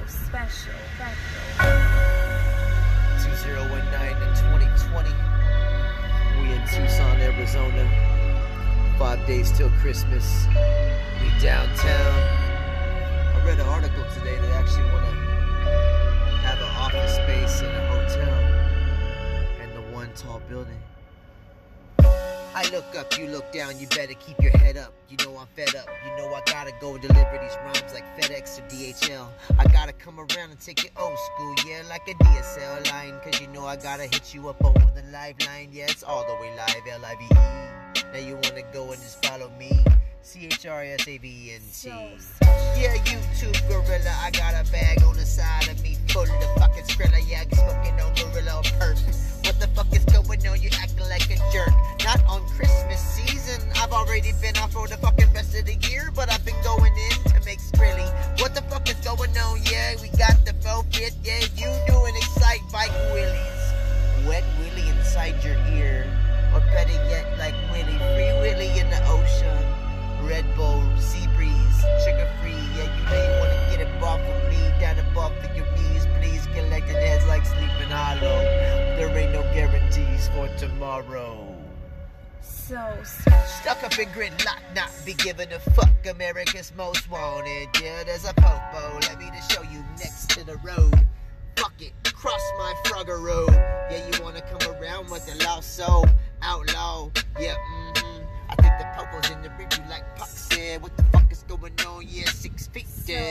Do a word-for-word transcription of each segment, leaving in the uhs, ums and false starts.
special, special. two thousand nineteen and twenty twenty. We in Tucson, Arizona. Five days till Christmas. We downtown. I read an article today that actually want to have an office space in a hotel and the one tall building. I look up, you look down, you better keep your head up. You know I'm fed up, you know I gotta go deliver these rhymes like FedEx or D H L. I gotta come around and take it old school, yeah, like a D S L line. Cause you know I gotta hit you up over the lifeline, yeah, it's all the way live, L I V E. Now you wanna go and just follow me, C H R S A V E N T. Yeah, YouTube gorilla, I got a bag on the side of me full of the fucking Skrilla, yeah, I'm smoking on gorilla on purpose. What the fuck is going on, you acting like a jerk. Not on Christmas season, I've already been off for the fucking rest of the year, but I've been going in to make Skrilly. What the fuck is going on, yeah, we got the faux fit, yeah, you doing excite bike willies. Wet willy inside your ear, or better yet, like Willy, free Willy in the ocean. Red Bull, sea breeze, sugar free, yeah, you know you wanna get it off of me, down above for your knees, please, collecting heads like sleeping hollow. There ain't no guarantees for tomorrow. So special. Stuck up in gridlock, not be giving a fuck. America's most wanted. Yeah, there's a popo. Let me just show you next to the road. Fuck it, cross my Frogger road. Yeah, you wanna come around with the lost soul, outlaw. Yeah, mm-hmm. I think the popo's in the review like Puck said. What the fuck is going on? Yeah, six feet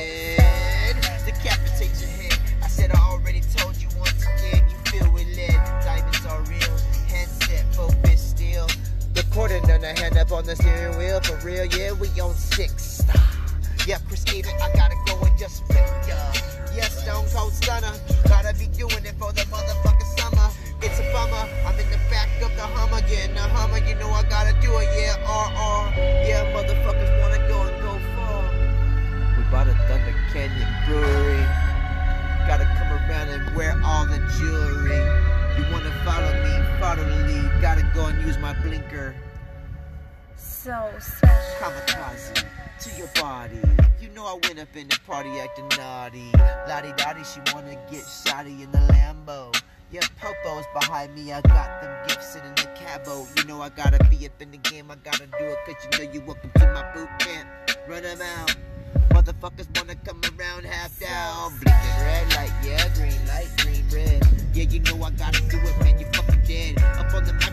dead. Decapitate your head. I said I already told you once again. You feel with lead. Diamonds are real. Handset, focus still. Recording on the hand up on the steering wheel, for real, yeah, we on six. Yeah, Chris gave it, I gotta go and just flip, yeah. Yeah, Stone Cold Stunner, gotta be doing it for the motherfucking summer. It's a bummer, I'm in the back of the Hummer, getting the Hummer, you know I gotta do it, yeah, R R. Yeah, motherfuckers wanna go and go far. We bought a Thunder Canyon Brewery. Gotta come around and wear all the jewelry. You wanna follow me, follow the lead. Gotta go and use my blinker. So special. Kamikaze to your body. You know I went up in the party acting naughty. Lottie Dottie, she wanna get shotty in the Lambo. Yeah, Popo's behind me, I got them gifts sitting in the cabo. You know I gotta be up in the game, I gotta do it. Cause you know you welcome to my boot camp. Run them out. Motherfuckers wanna come around half down. Blinking red light, yeah, green light, green red. Yeah, you know I gotta do it, man, you fucking dead. Up on the